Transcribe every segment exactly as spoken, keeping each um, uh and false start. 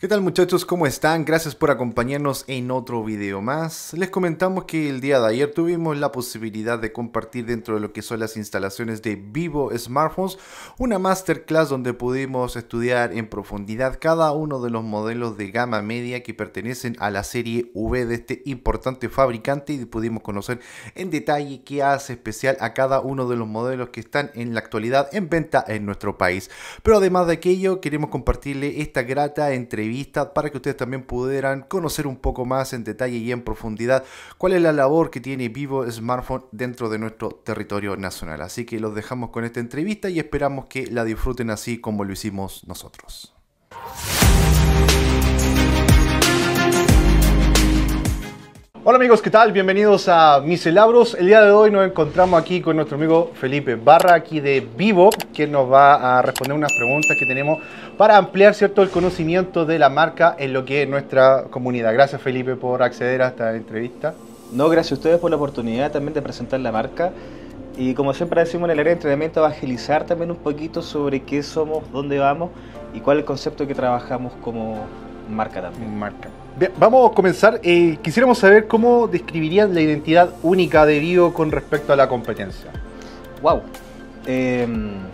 ¿Qué tal muchachos? ¿Cómo están? Gracias por acompañarnos en otro video más. Les comentamos que el día de ayer tuvimos la posibilidad de compartir dentro de lo que son las instalaciones de Vivo Smartphones una masterclass donde pudimos estudiar en profundidad cada uno de los modelos de gama media que pertenecen a la serie V de este importante fabricante y pudimos conocer en detalle qué hace especial a cada uno de los modelos que están en la actualidad en venta en nuestro país. Pero además de aquello, queremos compartirle esta grata entrevista para que ustedes también pudieran conocer un poco más en detalle y en profundidad cuál es la labor que tiene Vivo Smartphone dentro de nuestro territorio nacional. Así que los dejamos con esta entrevista y esperamos que la disfruten así como lo hicimos nosotros. Hola amigos, ¿qué tal? Bienvenidos a Miselabros. El día de hoy nos encontramos aquí con nuestro amigo Felipe Barra, aquí de Vivo, quien nos va a responder unas preguntas que tenemos para ampliar, ¿cierto?, el conocimiento de la marca en lo que es nuestra comunidad. Gracias Felipe por acceder a esta entrevista. No, gracias a ustedes por la oportunidad también de presentar la marca. Y como siempre decimos en el área de entrenamiento, agilizar también un poquito sobre qué somos, dónde vamos y cuál es el concepto que trabajamos como marca también. Marca. Bien, vamos a comenzar. Eh, quisiéramos saber cómo describirían la identidad única de Vivo con respecto a la competencia. Wow. Eh,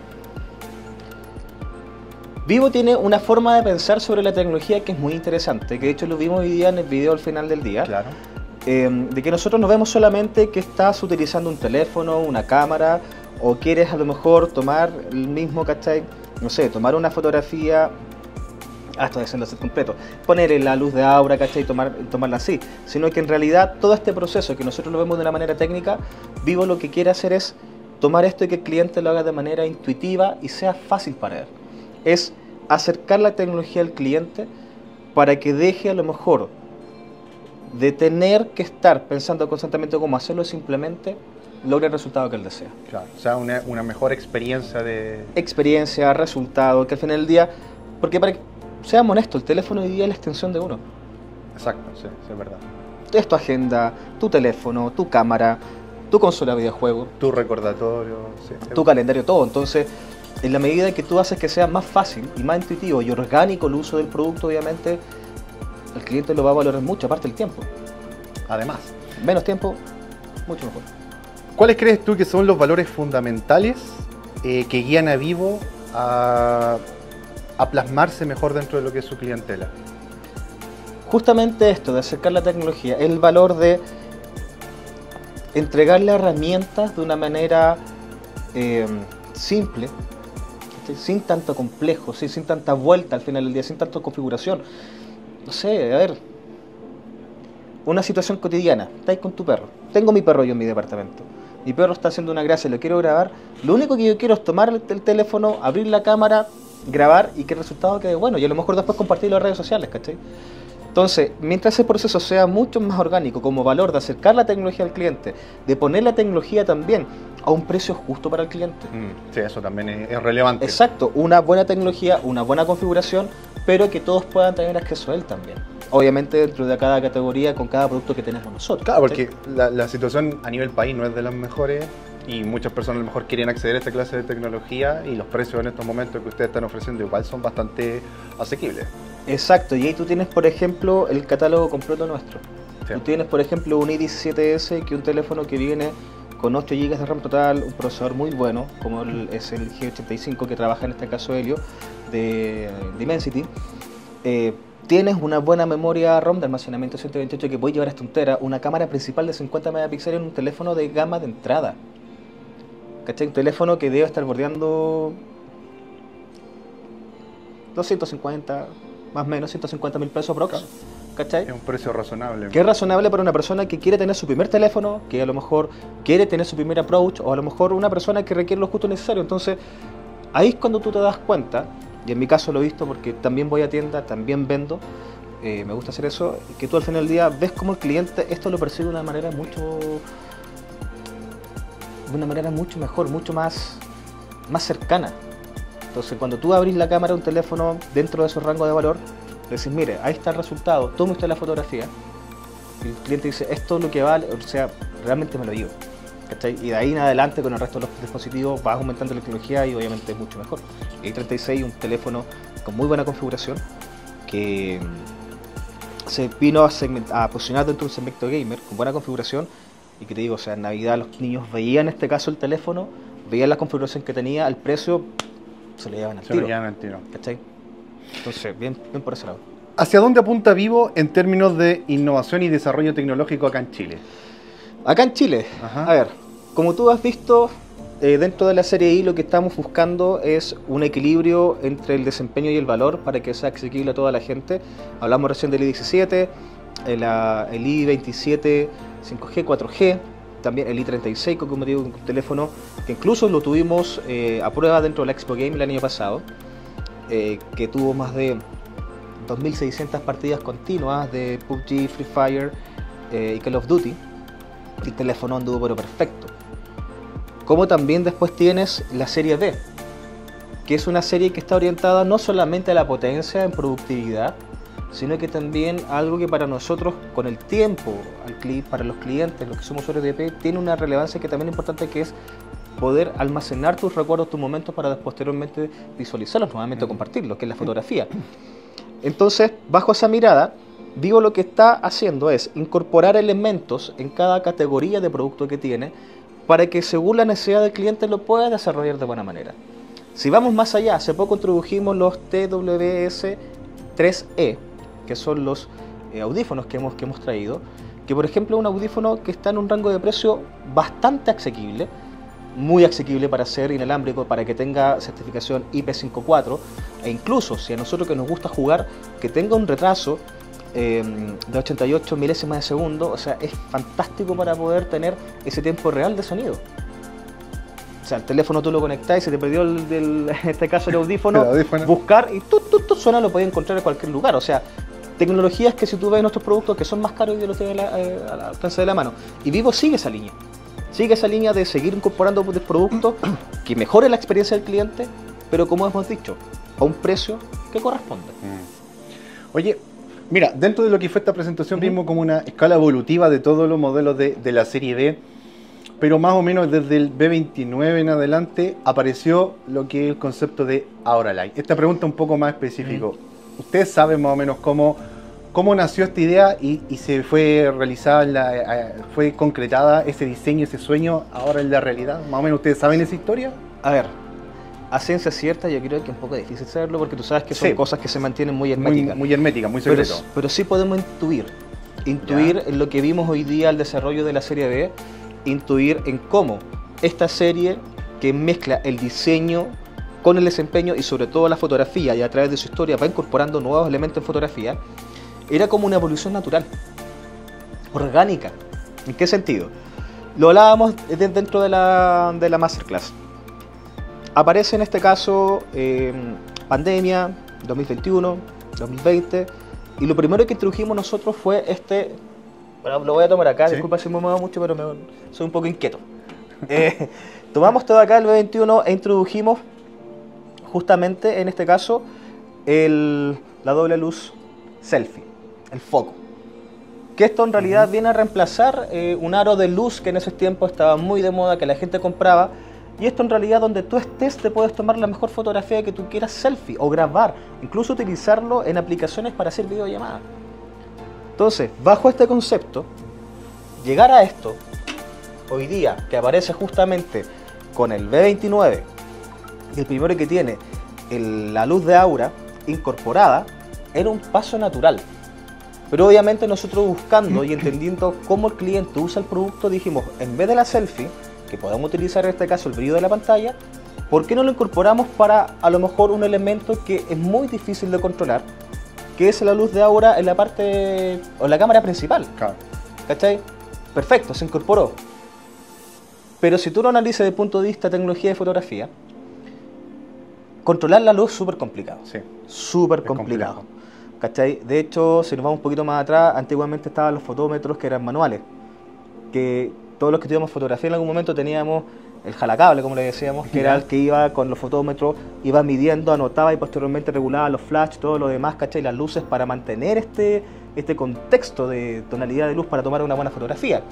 Vivo tiene una forma de pensar sobre la tecnología que es muy interesante, que de hecho lo vimos hoy día en el video al final del día. Claro. Eh, de que nosotros no vemos solamente que estás utilizando un teléfono, una cámara, o quieres a lo mejor tomar el mismo, ¿cachai? No sé, tomar una fotografía hasta hacerlo ser completo, ponerle la luz de aura, ¿cachai? Y tomar, tomarla así, sino que en realidad todo este proceso que nosotros lo vemos de una manera técnica, Vivo lo que quiere hacer es tomar esto y que el cliente lo haga de manera intuitiva y sea fácil para él. Es acercar la tecnología al cliente para que deje a lo mejor de tener que estar pensando constantemente cómo hacerlo, simplemente logre el resultado que él desea. Claro, o sea, una, una mejor experiencia de... Experiencia, resultado, que al final del día, porque para que seamos honestos, el teléfono hoy día es la extensión de uno. Exacto, sí, sí, es verdad. Es tu agenda, tu teléfono, tu cámara, tu consola de videojuegos, Tu recordatorio, sí, tu calendario, todo. Entonces, en la medida que tú haces que sea más fácil y más intuitivo y orgánico el uso del producto, obviamente, el cliente lo va a valorar mucho, aparte el tiempo. Además. Menos tiempo, mucho mejor. ¿Cuáles crees tú que son los valores fundamentales eh, que guían a Vivo a, a plasmarse mejor dentro de lo que es su clientela? Justamente esto, de acercar la tecnología, el valor de entregarle herramientas de una manera eh, simple, sin tanto complejo, sin, sin tanta vuelta al final del día, sin tanta configuración. No sé, a ver, una situación cotidiana, estáis con tu perro, tengo mi perro yo en mi departamento, mi perro está haciendo una gracia, lo quiero grabar, lo único que yo quiero es tomar el, el teléfono, abrir la cámara, grabar y que el resultado quede bueno, y a lo mejor después compartirlo en redes sociales, ¿cachai? Entonces, mientras ese proceso sea mucho más orgánico como valor de acercar la tecnología al cliente, de poner la tecnología también a un precio justo para el cliente. Mm, sí, eso también es, es relevante. Exacto, una buena tecnología, una buena configuración, pero que todos puedan tener acceso a él también. Obviamente dentro de cada categoría, con cada producto que tenemos nosotros. Claro, ¿sí? porque la, la situación a nivel país no es de las mejores y muchas personas a lo mejor quieren acceder a esta clase de tecnología y los precios en estos momentos que ustedes están ofreciendo igual son bastante asequibles. Exacto, y ahí tú tienes, por ejemplo, el catálogo completo nuestro. Sí. Tú tienes, por ejemplo, un i diecisiete ese, que es un teléfono que viene con ocho gigas de RAM total, un procesador muy bueno, como el, es el G ochenta y cinco que trabaja en este caso Helio, de Dimensity. Eh, tienes una buena memoria ROM de almacenamiento ciento veintiocho que puede llevar hasta un tera, una cámara principal de cincuenta megapíxeles en un teléfono de gama de entrada. ¿Cachai? Un teléfono que debe estar bordeando doscientos cincuenta, más o menos, ciento cincuenta mil pesos aprox. ¿Cachai? Es un precio razonable. Que es razonable para una persona que quiere tener su primer teléfono, que a lo mejor quiere tener su primer approach, o a lo mejor una persona que requiere lo justo necesario. Entonces, ahí es cuando tú te das cuenta, y en mi caso lo he visto porque también voy a tienda, también vendo, eh, me gusta hacer eso, que tú al final del día ves como el cliente esto lo percibe de una manera mucho de una manera mucho mejor, mucho más, más cercana. Entonces, cuando tú abrís la cámara de un teléfono dentro de esos rangos de valor, decís, mire, ahí está el resultado, tome usted la fotografía, y el cliente dice, esto es lo que vale, o sea, realmente me lo llevo. ¿Cachai? Y de ahí en adelante con el resto de los dispositivos vas aumentando la tecnología y obviamente es mucho mejor. El i treinta y seis, un teléfono con muy buena configuración, que se vino a, a posicionar dentro de un segmento gamer con buena configuración y que te digo, o sea, en Navidad los niños veían en este caso el teléfono, veían la configuración que tenía, el precio, se lo llevaban al Se tiro. lo llevan al tiro. ¿Cachai? Entonces, bien, bien por ese lado. ¿Hacia dónde apunta Vivo en términos de innovación y desarrollo tecnológico acá en Chile? Acá en Chile, Ajá. a ver, como tú has visto, eh, dentro de la serie I lo que estamos buscando es un equilibrio entre el desempeño y el valor para que sea accesible a toda la gente. Hablamos recién del i diecisiete, el, el i veintisiete, cinco G, cuatro G, también el i treinta y seis, como digo, un teléfono que incluso lo tuvimos eh, a prueba dentro de la Expo Game el año pasado, eh, que tuvo más de dos mil seiscientas partidas continuas de P U B G, Free Fire eh, y Call of Duty. El teléfono anduvo pero perfecto. Como también después tienes la serie B, que es una serie que está orientada no solamente a la potencia en productividad, sino que también algo que para nosotros con el tiempo, al cli para los clientes, los que somos usuarios de E P, tiene una relevancia que también es importante, que es poder almacenar tus recuerdos, tus momentos para posteriormente visualizarlos nuevamente o compartirlos, que es la fotografía. Entonces, bajo esa mirada, Vivo lo que está haciendo es incorporar elementos en cada categoría de producto que tiene para que según la necesidad del cliente lo pueda desarrollar de buena manera. Si vamos más allá, hace poco introdujimos los T W S tres E, que son los eh, audífonos que hemos, que hemos traído, que por ejemplo es un audífono que está en un rango de precio bastante asequible, muy asequible para ser inalámbrico, para que tenga certificación I P cincuenta y cuatro, e incluso si a nosotros que nos gusta jugar, que tenga un retraso eh, de ochenta y ocho milésimas de segundo, o sea, es fantástico para poder tener ese tiempo real de sonido. O sea, el teléfono tú lo conectás y se te perdió el, del, en este caso el audífono, El audífono. buscar y tú, tú, tú suena, lo podés encontrar en cualquier lugar. O sea, tecnologías que si tú ves nuestros productos que son más caros y los tienes a la- eh, al alcance de la mano. Y Vivo sigue esa línea. Sigue esa línea de seguir incorporando productos que mejoren la experiencia del cliente, pero como hemos dicho, a un precio que corresponde. Oye, mira, dentro de lo que fue esta presentación Ujú. vimos como una escala evolutiva de todos los modelos de, de la serie B, pero más o menos desde el B veintinueve en adelante apareció lo que es el concepto de Aura Light. Esta pregunta un poco más específico. ¿Ustedes saben más o menos cómo, cómo nació esta idea y, y se fue realizada, en la, eh, fue concretada ese diseño, ese sueño ahora en la realidad? ¿Más o menos ustedes saben esa historia? A ver, a ciencia cierta yo creo que es un poco difícil saberlo porque tú sabes que son Sí. cosas que se mantienen muy Muy, herméticas. muy hermética, muy pero, secreto. pero sí podemos intuir, intuir Ya. en lo que vimos hoy día al desarrollo de la serie B, intuir en cómo esta serie que mezcla el diseño con el desempeño y sobre todo la fotografía y a través de su historia va incorporando nuevos elementos en fotografía, era como una evolución natural, orgánica. ¿En qué sentido? Lo hablábamos de- dentro de la, de la masterclass. Aparece en este caso eh, pandemia, dos mil veintiuno, dos mil veinte, y lo primero que introdujimos nosotros fue este, bueno, lo voy a tomar acá, Sí. disculpa si me muevo mucho, pero me- soy un poco inquieto. Eh, tomamos todo acá el B veintiuno e introdujimos justamente en este caso el, la doble luz selfie, el foco. Que esto en realidad viene a reemplazar eh, un aro de luz que en esos tiempos estaba muy de moda, que la gente compraba. Y esto en realidad donde tú estés te puedes tomar la mejor fotografía que tú quieras selfie o grabar. Incluso utilizarlo en aplicaciones para hacer videollamadas. Entonces, bajo este concepto, llegar a esto, hoy día que aparece justamente con el B veintinueve, y el primero que tiene el- la luz de aura incorporada, era un paso natural. Pero obviamente nosotros buscando y entendiendo cómo el cliente usa el producto, dijimos, en vez de la selfie, que podemos utilizar en este caso el brillo de la pantalla, ¿por qué no lo incorporamos para a lo mejor un elemento que es muy difícil de controlar, que es la luz de aura en la parte, o en la cámara principal? Claro. ¿Cachai? Perfecto, se incorporó. Pero si tú lo analizas desde el punto de vista de tecnología de fotografía, controlar la luz es súper complicado. Sí. Súper Es complicado. complejo. ¿Cachai? De hecho, si nos vamos un poquito más atrás, antiguamente estaban los fotómetros que eran manuales. Que todos los que estudiamos fotografía en algún momento teníamos el jalacable, como le decíamos, que era el que iba con los fotómetros, iba midiendo, anotaba y posteriormente regulaba los flash, todo lo demás, ¿cachai? Las luces para mantener este, este contexto de tonalidad de luz para tomar una buena fotografía.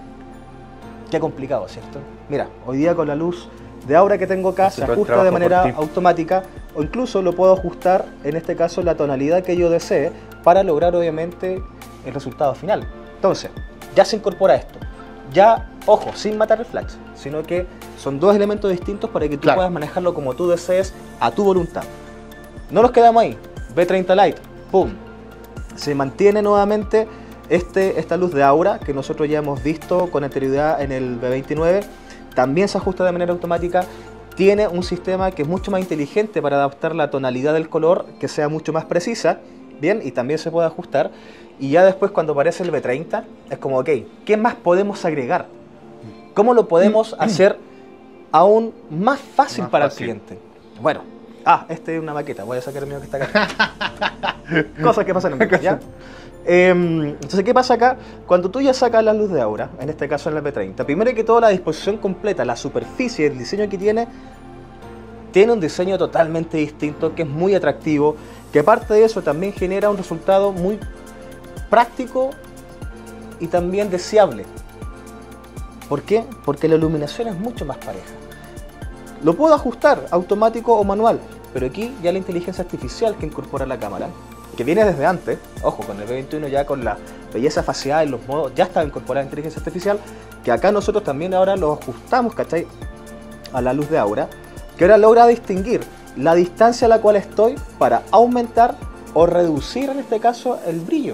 Qué complicado, ¿cierto? Mira, hoy día con la luz de aura que tengo acá Hace se todo el ajusta de trabajo manera por ti. automática. o incluso lo puedo ajustar, en este caso, la tonalidad que yo desee para lograr obviamente el resultado final. Entonces, ya se incorpora esto. Ya, ojo, sin matar el flash, sino que son dos elementos distintos para que tú Claro. puedas manejarlo como tú desees, a tu voluntad. No nos quedamos ahí. B treinta Lite, pum. Se mantiene nuevamente este, esta luz de aura que nosotros ya hemos visto con anterioridad en el B veintinueve. También se ajusta de manera automática. Tiene un sistema que es mucho más inteligente para adaptar la tonalidad del color, que sea mucho más precisa. Bien, y también se puede ajustar. Y ya después, cuando aparece el B treinta, es como, ok, ¿qué más podemos agregar? ¿Cómo lo podemos hacer aún más fácil Más para fácil. el cliente? Bueno, ah, este es una maqueta, voy a sacar el mío que está acá. Cosas que pasan en el ¿ya? Eh, entonces, ¿qué pasa acá? Cuando tú ya sacas la luz de aura, en este caso en el B treinta, primero que todo la disposición completa, la superficie, el diseño que tiene, tiene un diseño totalmente distinto, que es muy atractivo, que aparte de eso también genera un resultado muy práctico y también deseable. ¿Por qué? Porque la iluminación es mucho más pareja. Lo puedo ajustar automático o manual, pero aquí ya la inteligencia artificial que incorpora la cámara, que viene desde antes, ojo, con el B veintiuno ya con la belleza facial y los modos, ya estaba incorporada la inteligencia artificial, que acá nosotros también ahora lo ajustamos, ¿cachai? A la luz de aura, que ahora logra distinguir la distancia a la cual estoy para aumentar o reducir, en este caso, el brillo.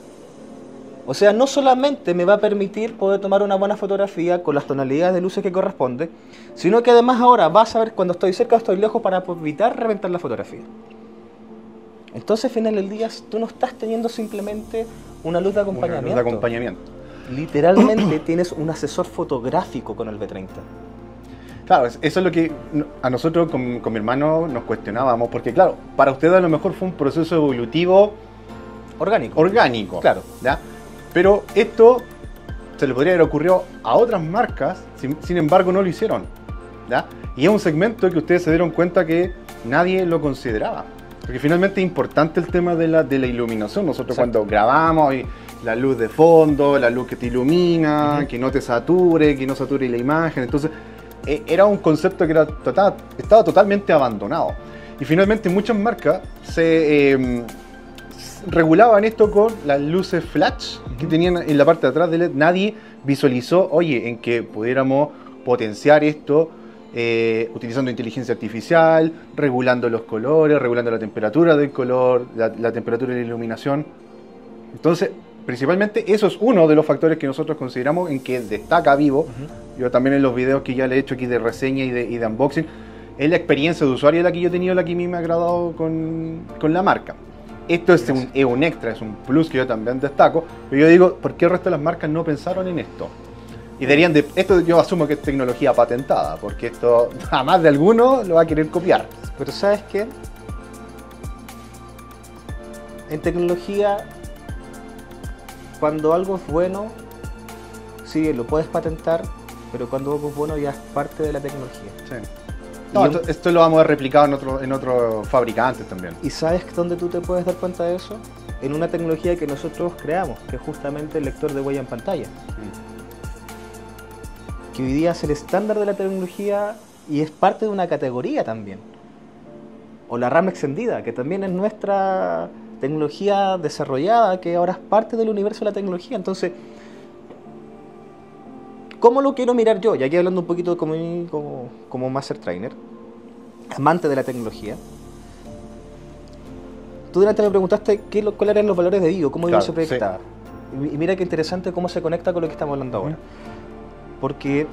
O sea, no solamente me va a permitir poder tomar una buena fotografía con las tonalidades de luces que corresponde, sino que además ahora va a saber cuando estoy cerca o estoy lejos para evitar reventar la fotografía. Entonces, al final del día, tú no estás teniendo simplemente una luz de Una acompañamiento. luz de acompañamiento. Literalmente tienes un asesor fotográfico con el B treinta. Claro, es- eso es lo que no- a nosotros con, con mi hermano nos cuestionábamos, porque claro, para usted a lo mejor fue un proceso evolutivo Orgánico. orgánico. Claro. ¿Ya? Pero esto se le podría haber ocurrido a otras marcas, sin, sin embargo no lo hicieron. ¿Ya? Y es un segmento que ustedes se dieron cuenta que nadie lo consideraba. Porque finalmente es importante el tema de la, de la iluminación. Nosotros Exacto. cuando grabamos, y la luz de fondo, la luz que te ilumina, Ujú. que no te sature, que no sature la imagen. Entonces, eh, era un concepto que era total, estaba totalmente abandonado. Y finalmente muchas marcas se eh, regulaban esto con las luces flash que tenían en la parte de atrás del L E D. Nadie visualizó, oye, en que pudiéramos potenciar esto eh, utilizando inteligencia artificial, regulando los colores, regulando la temperatura del color, la, la temperatura de la iluminación. Entonces, principalmente eso es uno de los factores que nosotros consideramos en que destaca Vivo. Ujú. Yo también en los videos que ya le he hecho aquí de reseña y de, y de unboxing, es la experiencia de usuario la que yo he tenido, la que a mí me ha agradado con, con la marca. Esto es un, es un extra, es un plus que yo también destaco, pero yo digo, ¿por qué el resto de las marcas no pensaron en esto? Y deberían de, esto yo asumo que es tecnología patentada, porque esto jamás de alguno lo va a querer copiar. Pero ¿sabes qué? En tecnología, cuando algo es bueno, sí, lo puedes patentar, pero cuando algo es bueno ya es parte de la tecnología. Sí. No, Y esto, un- esto lo vamos a ver replicado en otros en otros fabricantes también. ¿Y sabes dónde tú te puedes dar cuenta de eso? En una tecnología que nosotros creamos, que es justamente el lector de huella en pantalla. Que hoy día es el estándar de la tecnología y es parte de una categoría también. O la RAM extendida, que también es nuestra tecnología desarrollada, que ahora es parte del universo de la tecnología. Entonces, ¿cómo lo quiero mirar yo? Y aquí hablando un poquito como, como, como Master Trainer, amante de la tecnología. Tú delante me preguntaste qué, lo- cuáles eran los valores de Vivo, cómo Vivo Claro, se proyectaba. Y y mira qué interesante cómo se conecta con lo que estamos hablando ahora. Porque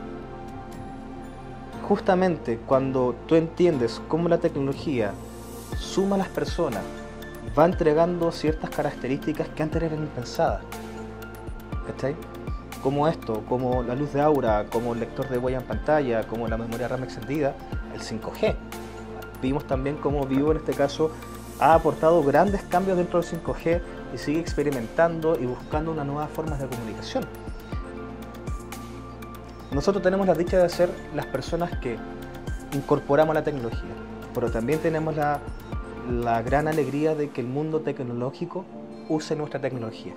justamente cuando tú entiendes cómo la tecnología suma a las personas, va entregando ciertas características que antes eran impensadas. ¿Cachai? Como esto, como la luz de aura, como el lector de huella en pantalla, como la memoria RAM extendida, el cinco G. Vimos también cómo Vivo en este caso ha aportado grandes cambios dentro del cinco G y sigue experimentando y buscando unas nuevas formas de comunicación. Nosotros tenemos la dicha de ser las personas que incorporamos la tecnología, pero también tenemos la, la gran alegría de que el mundo tecnológico use nuestra tecnología.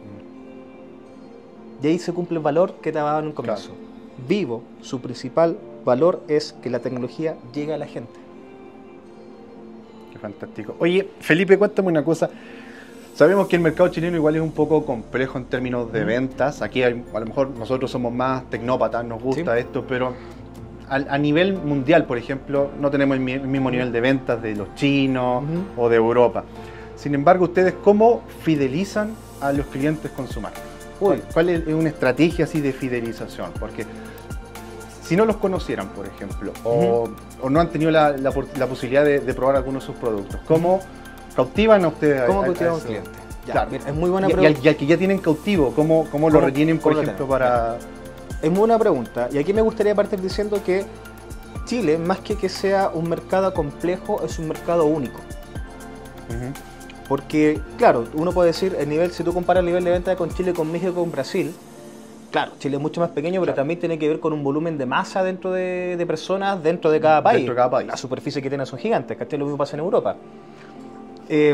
Y ahí se cumple el valor que te daba en un comienzo. Claro. Vivo, su principal valor es que la tecnología llegue a la gente. Que Fantástico. Oye, Felipe, cuéntame una cosa. Sabemos que el mercado chileno igual es un poco complejo en términos de ventas. Aquí hay, a lo mejor nosotros somos más tecnópatas, nos gusta sí. esto, pero a, a nivel mundial, por ejemplo, no tenemos el, mi, el mismo nivel de ventas de los chinos uh-huh. o de Europa. Sin embargo, ¿ustedes cómo fidelizan a los clientes con su marca? Uy. ¿Cuál es una estrategia así de fidelización? Porque si no los conocieran, por ejemplo, o, uh-huh. o no han tenido la, la, la posibilidad de, de probar algunos de sus productos, ¿cómo cautivan a ustedes? ¿Cómo a, cautivan a un cliente? Ya, claro. Es muy buena y, pregunta. Y al, y al que ya tienen cautivo, ¿cómo, cómo lo retienen, por ejemplo, para...? Es muy buena pregunta. Y aquí me gustaría partir diciendo que Chile, más que que sea un mercado complejo, es un mercado único. Uh-huh. Porque, claro, uno puede decir, el nivel, si tú comparas el nivel de venta con Chile, con México, con Brasil, claro, Chile es mucho más pequeño, pero claro. también tiene que ver con un volumen de masa dentro de, de personas dentro de cada país. Dentro de cada país. La superficie que tienen son gigantes, ¿cachai? Lo mismo pasa en Europa. Eh,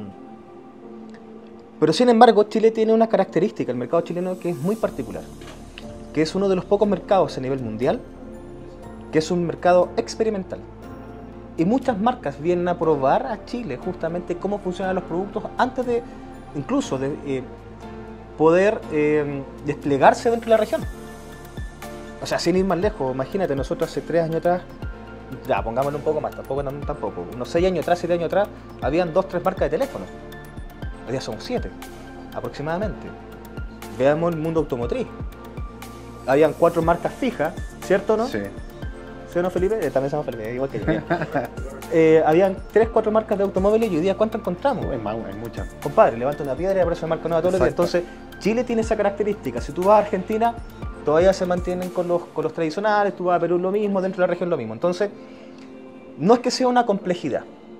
pero sin embargo, Chile tiene una característica, el mercado chileno, que es muy particular, que es uno de los pocos mercados a nivel mundial, que es un mercado experimental. Y muchas marcas vienen a probar a Chile justamente cómo funcionan los productos antes de, incluso de eh, poder eh, desplegarse dentro de la región. O sea, sin ir más lejos, imagínate, nosotros hace tres años atrás, ya pongámoslo un poco más, tampoco, tampoco, unos seis años atrás, siete años atrás, habían dos, tres marcas de teléfono. Hoy día son siete, aproximadamente. Veamos el mundo automotriz. Habían cuatro marcas fijas, ¿cierto o no? Sí. ¿Sí o no, Felipe? Eh, también se llama Felipe, igual que yo. eh, habían tres, cuatro marcas de automóviles y hoy día ¿cuántas encontramos? Hay, hay muchas. Compadre, levanta una piedra y aparece una marca nueva todos los días. Entonces, Chile tiene esa característica. Si tú vas a Argentina, todavía se mantienen con los, con los tradicionales, tú vas a Perú lo mismo, dentro de la región lo mismo. Entonces, no es que sea una complejidad,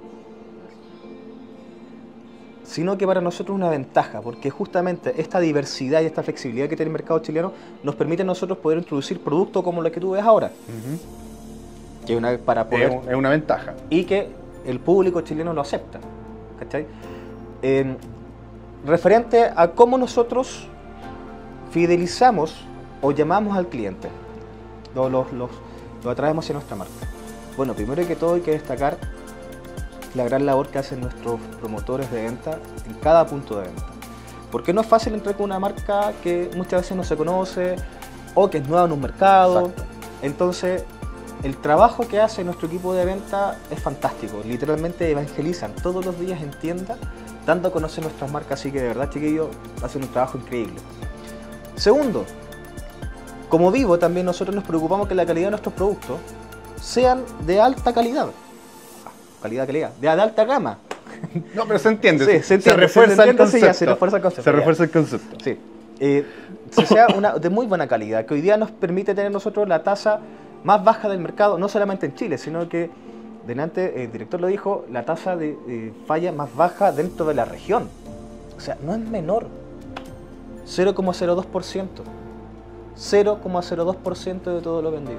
sino que para nosotros es una ventaja, porque justamente esta diversidad y esta flexibilidad que tiene el mercado chileno nos permite a nosotros poder introducir productos como los que tú ves ahora. Uh-huh. Que una, para poder, es, es una ventaja. Y que el público chileno lo acepta. ¿Cachai? Eh, referente a cómo nosotros fidelizamos o llamamos al cliente, lo, lo, lo, lo atraemos hacia nuestra marca. Bueno, primero que todo hay que destacar la gran labor que hacen nuestros promotores de venta en cada punto de venta. Porque no es fácil entrar con una marca que muchas veces no se conoce o que es nueva en un mercado. Exacto. Entonces, el trabajo que hace nuestro equipo de venta es fantástico. Literalmente evangelizan todos los días en tienda, dando a conocer nuestras marcas. Así que de verdad, chiquillos, hacen un trabajo increíble. Segundo, como Vivo, también nosotros nos preocupamos que la calidad de nuestros productos sean de alta calidad. Calidad, calidad, de, de alta gama. No, pero se entiende. Sí, se, entiende, se refuerza se entiende, el concepto. Sí, ya, se refuerza el concepto. Se refuerza el concepto. Sí. Eh, se sea una, de muy buena calidad, que hoy día nos permite tener nosotros la tasa más baja del mercado, no solamente en Chile, sino que, delante, el director lo dijo, la tasa de eh, falla más baja dentro de la región. O sea, no es menor. cero coma cero dos por ciento. cero coma cero dos por ciento de todo lo vendido.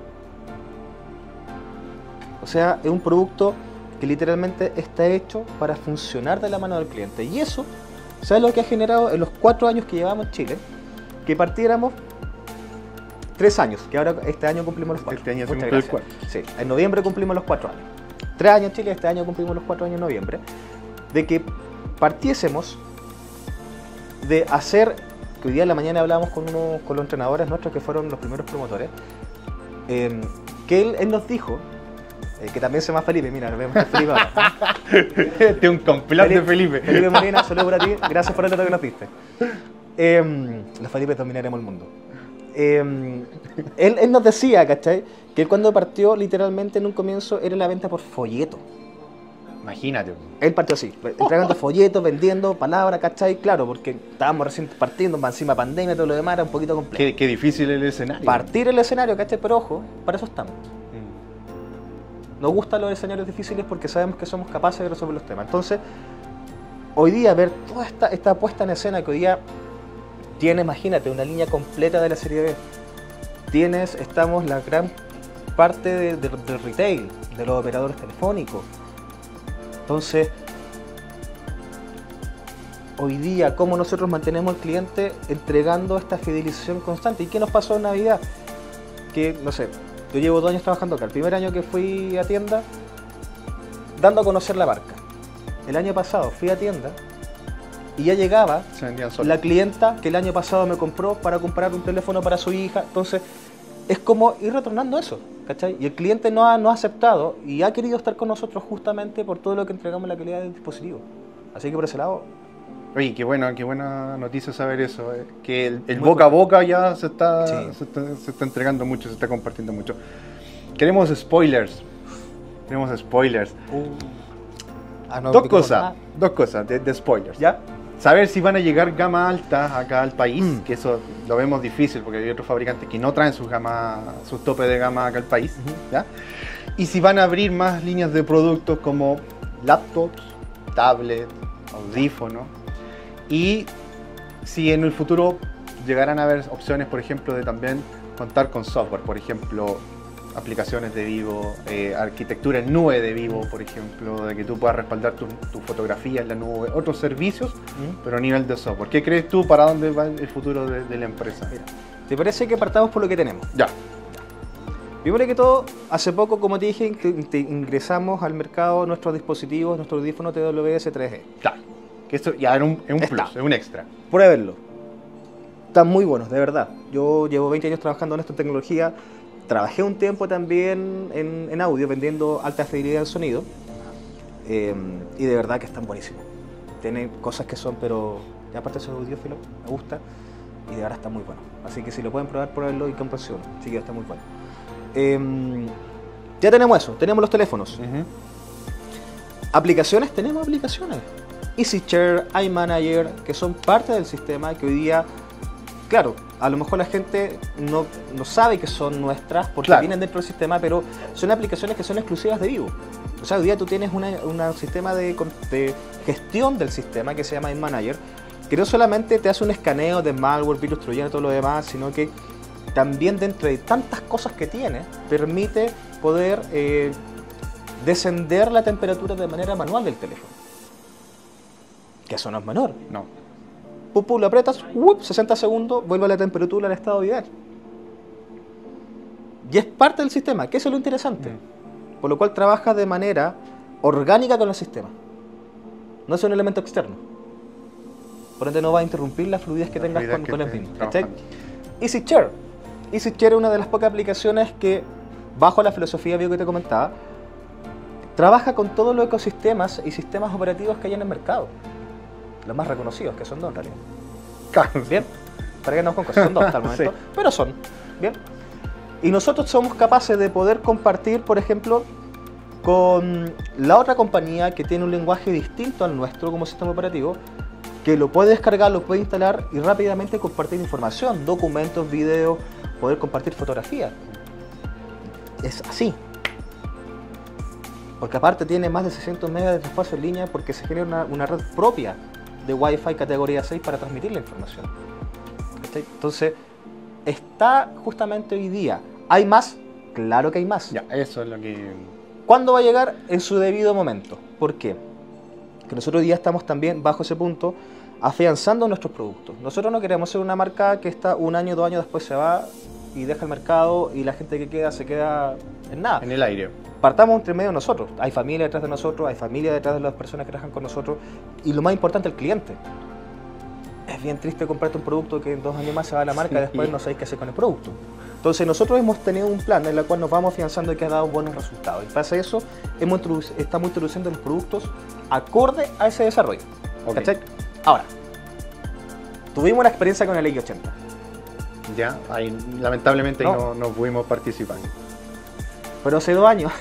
O sea, es un producto que literalmente está hecho para funcionar de la mano del cliente. Y eso, ¿sabes lo que ha generado en los cuatro años que llevamos en Chile? Que partiéramos tres años, que ahora este año cumplimos los cuatro. Este año se cumple el cuatro. Sí, en noviembre cumplimos los cuatro años. Tres años en Chile, este año cumplimos los cuatro años en noviembre. De que partiésemos de hacer, que hoy día en la mañana hablábamos con, uno, con los entrenadores nuestros que fueron los primeros promotores, eh, que él, él nos dijo, eh, que también se llama Felipe, mira, nos vemos a Felipe ahora. Este es un complot de Felipe. Felipe Molina, saludos para ti, gracias por el dato que nos diste. Eh, los Felipes dominaremos el mundo. Eh, él, él nos decía, ¿cachai? Que él cuando partió, literalmente en un comienzo, era la venta por folleto. Imagínate. Él partió así, entregando folletos, vendiendo palabras, ¿cachai? Claro, porque estábamos recién partiendo, más encima pandemia, todo lo demás era un poquito complejo. Qué, qué difícil el escenario. Partir el escenario, ¿cachai? Pero ojo, para eso estamos. Mm. Nos gustan los escenarios difíciles porque sabemos que somos capaces de resolver los temas. Entonces, hoy día ver toda esta, esta puesta en escena que hoy día tiene, imagínate, una línea completa de la serie B. Tienes, estamos la gran parte de, de, del retail, de los operadores telefónicos. Entonces, hoy día, ¿cómo nosotros mantenemos al cliente entregando esta fidelización constante? ¿Y qué nos pasó en Navidad? Que, no sé, yo llevo dos años trabajando acá. El primer año que fui a tienda, dando a conocer la marca. El año pasado fui a tienda y ya llegaba Se vendían solos. la clienta que el año pasado me compró para comprar un teléfono para su hija. Entonces, es como ir retornando eso, ¿cachai? Y el cliente no ha, no ha aceptado y ha querido estar con nosotros justamente por todo lo que entregamos en la calidad del dispositivo. Así que por ese lado, Oye, qué buena, qué buena noticia saber eso, eh, que el, el Muy boca a bueno. boca ya se está, Sí. se está, se está entregando mucho, se está compartiendo mucho. Queremos spoilers, queremos spoilers. ah, no, dos micrófono. cosas, Ah, dos cosas de, de spoilers. ¿ya? Saber si van a llegar gama alta acá al país, Mm. que eso lo vemos difícil porque hay otros fabricantes que no traen sus gama, sus topes de gama acá al país, Ujú. ¿ya? Y si van a abrir más líneas de productos como laptops, tablets, audífonos, y si en el futuro llegarán a haber opciones, por ejemplo, de también contar con software, por ejemplo, aplicaciones de Vivo, eh, arquitectura en nube de Vivo, por ejemplo, de que tú puedas respaldar tu, tu fotografía en la nube, otros servicios, ¿Mm? pero a nivel de software. ¿Qué crees tú para dónde va el futuro de, de la empresa? Mira, ¿te parece que partamos por lo que tenemos? Ya, Primero que todo, hace poco, como te dije, in- te ingresamos al mercado nuestros dispositivos, nuestro audífono T W S tres E. claro. Que esto ya es un, es un Está. plus, es un extra. Pruébenlo. Están muy buenos, de verdad. Yo llevo veinte años trabajando en esto en tecnología. Trabajé un tiempo también en, en audio, vendiendo alta fidelidad en sonido. Eh, y de verdad que están buenísimos. Tienen cosas que son, pero ya aparte soy audiófilo, me gusta. Y de verdad está muy bueno. Así que si lo pueden probar, pruébenlo y comprensión. Así que está muy bueno. Eh, ya tenemos eso, tenemos los teléfonos. Ujú. Aplicaciones, tenemos aplicaciones. EasyShare, iManager, que son parte del sistema que hoy día, claro, a lo mejor la gente no, no sabe que son nuestras porque Claro. vienen dentro del sistema, pero son aplicaciones que son exclusivas de Vivo. O sea, hoy día tú tienes una- una- un sistema de, con- de gestión del sistema que se llama iManager, que no solamente te hace un escaneo de malware, virus troyano y todo lo demás, sino que también dentro de tantas cosas que tiene, permite poder eh, descender la temperatura de manera manual del teléfono. Que eso no es menor. No. Pum, pum, lo apretas, ¡up! sesenta segundos, vuelve a la temperatura al estado ideal. Y es parte del sistema, que eso es lo interesante. Mm. Por lo cual trabaja de manera orgánica con el sistema. No es un elemento externo. Por ende no va a interrumpir la fluidez que La tengas fluidez con, que con el estés mismo. ¿cachai? trabajando. EasyShare. EasyShare es una de las pocas aplicaciones que, bajo la filosofía Vivo que te comentaba, trabaja con todos los ecosistemas y sistemas operativos que hay en el mercado. Los más reconocidos, que son dos en realidad. Claro. Bien, para que no con cosas, son dos hasta el momento, Sí. pero son. Bien. Y nosotros somos capaces de poder compartir, por ejemplo, con la otra compañía que tiene un lenguaje distinto al nuestro como sistema operativo, que lo puede descargar, lo puede instalar y rápidamente compartir información, documentos, videos, poder compartir fotografías. Es así. Porque aparte tiene más de seiscientos megas de espacio en línea porque se genera una, una red propia de Wi-Fi categoría seis para transmitir la información. ¿Cachai? Entonces, está justamente hoy día. ¿Hay más? Claro que hay más. Ya, eso es lo que... ¿Cuándo va a llegar? En su debido momento. ¿Por qué? Que nosotros hoy día estamos también bajo ese punto afianzando nuestros productos. Nosotros no queremos ser una marca que está un año, dos años después se va y deja el mercado y la gente que queda se queda en nada. En el aire. Partamos entre medio de nosotros. Hay familia detrás de nosotros, hay familia detrás de las personas que trabajan con nosotros y lo más importante, el cliente. Es bien triste comprarte un producto que en dos años más se va a la marca Sí. y después no sabéis qué hacer con el producto. Entonces nosotros hemos tenido un plan en el cual nos vamos afianzando y que ha dado buenos resultados. Y pasa eso, hemos introduc- estamos introduciendo los productos acorde a ese desarrollo. Ok. ¿Cachai? Ahora, tuvimos la experiencia con el X ochenta. Ya, ahí, lamentablemente ahí No. no, no pudimos participar. Pero hace dos años,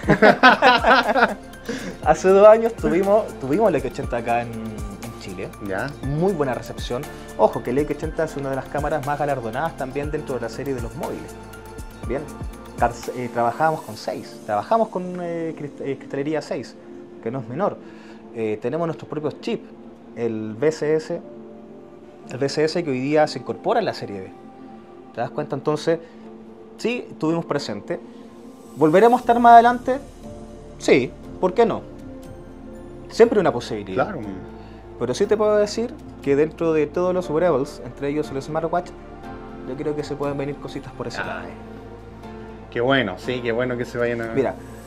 hace dos años tuvimos, tuvimos el X ochenta acá en, en Chile. Ya, Muy buena recepción. Ojo, que el X ochenta es una de las cámaras más galardonadas también dentro de la serie de los móviles. Bien, Car- eh, trabajamos con seis, trabajamos con eh, crist- eh, cristalería seis, que no es menor. Eh, tenemos nuestros propios chips, el V C S, el V C S que hoy día se incorpora en la serie B. ¿Te das cuenta? Entonces, sí, estuvimos presentes. ¿Volveremos a estar más adelante? Sí, ¿por qué no? Siempre una posibilidad. claro. Pero sí te puedo decir que dentro de todos los wearables, entre ellos el smartwatch, yo creo que se pueden venir cositas por ese lado. Ay, qué bueno, sí, qué bueno que se vayan a... Mira,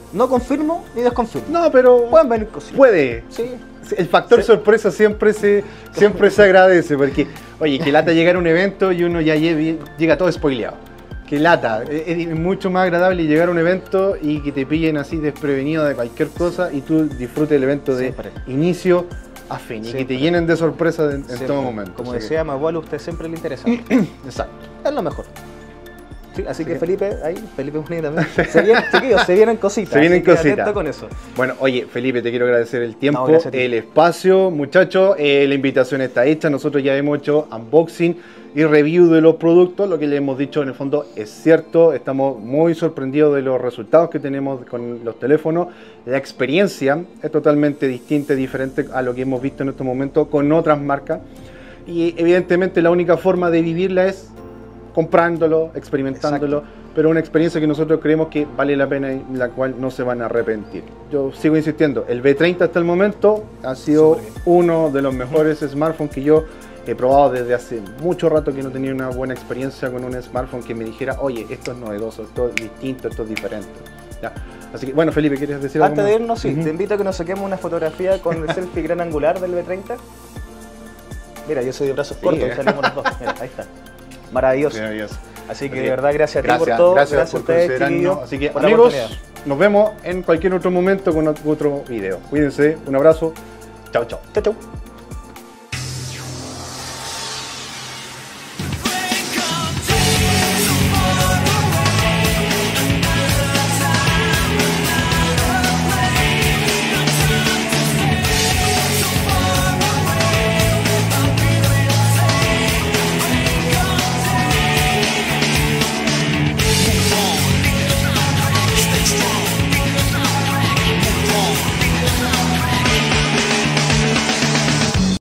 No confirmo ni desconfirmo. No, pero Pueden venir cositas. puede. Sí. El factor Sí. sorpresa siempre se, siempre se agradece, porque, oye, que lata llegar a un evento y uno ya lleve- llega todo spoileado. Que lata, es, es mucho más agradable llegar a un evento y que te pillen así desprevenido de cualquier cosa y tú disfrutes el evento de Siempre. inicio a fin y que Siempre. te llenen de sorpresas en, en Siempre. todo momento. Como así que- decía Magualo, a usted siempre le interesa. Exacto. Es lo mejor. Sí, así que que- Felipe, ahí, Felipe Munir también. Se vienen, chiquillos, se vienen cositas. Se vienen así que cositas. atento con eso. Bueno, oye, Felipe, te quiero agradecer el tiempo, No, gracias a ti. el espacio, muchachos. Eh, la invitación está hecha. Nosotros ya hemos hecho unboxing y review de los productos. Lo que le hemos dicho en el fondo es cierto. Estamos muy sorprendidos de los resultados que tenemos con los teléfonos. La experiencia es totalmente distinta y diferente a lo que hemos visto en estos momentos con otras marcas. Y evidentemente la única forma de vivirla es comprándolo, experimentándolo, pero una experiencia que nosotros creemos que vale la pena y la cual no se van a arrepentir. Yo sigo insistiendo, el B treinta hasta el momento ha sido Súper bien. uno de los mejores smartphones que yo he probado desde hace mucho rato, que no tenía una buena experiencia con un smartphone que me dijera, oye, esto es novedoso, esto es distinto, esto es diferente. ¿Ya? Así que, bueno, Felipe, ¿quieres decir algo Antes de más? irnos, sí, Ujú. te invito a que nos saquemos una fotografía con el selfie gran angular del B treinta. Mira, yo soy de brazos Sí, cortos eh. y salimos los dos. Mira, ahí está. Maravilloso. Maravilloso. Así que Así de verdad, gracias a ti Gracias, por todo. gracias, Gracias, por a ustedes, considerarnos. chiquillos. Así que, por la amigos, oportunidad. nos vemos en cualquier otro momento con otro video. Cuídense, un abrazo. Chao, chao. Chau, chau.